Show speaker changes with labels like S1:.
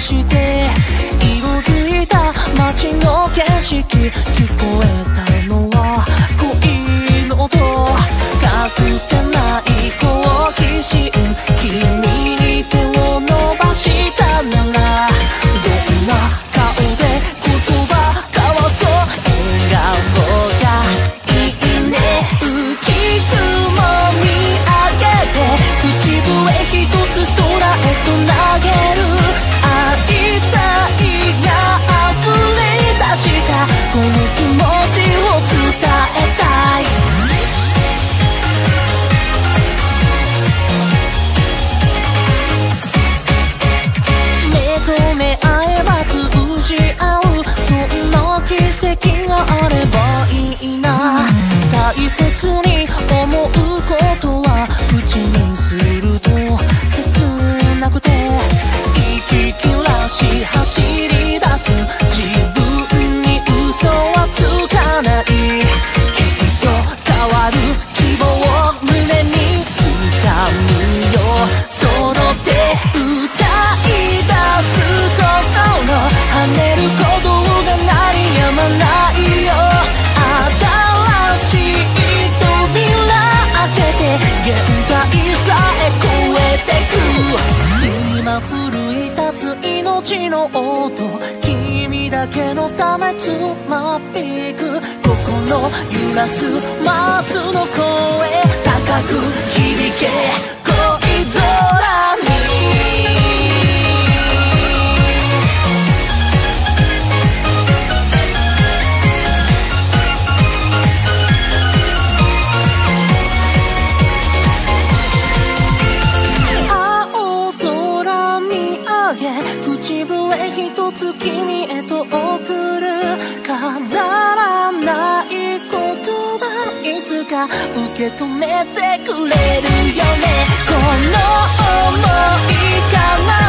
S1: して色づいた街の景色、聞こえたのは恋の音、隠せない好奇心、君に手を伸ばしたならどんな顔で言葉交わそう、笑顔がいいね、浮き雲見上げて口笛一つ空へと投げる、会いたいが溢れ出したこの気持ちを伝えたい。目と目合えば通じ合う、そんな奇跡があればいいな。大切に思うことは口にすると切なくて、息切らし走り出す自分に嘘はつかない、きっと変わる希望を胸に掴むよ、その手歌い出す心、跳ねる鼓動が鳴りやまないよ、新しい扉開けて限界さえ超えてく、今奮い立つ命の音、君だけのためつまびく心揺らす松の声、高く響け恋空に。青空見上げ口笛一つ君へと送る、飾らない言葉いつか受け止めてくれるよね、この想い叶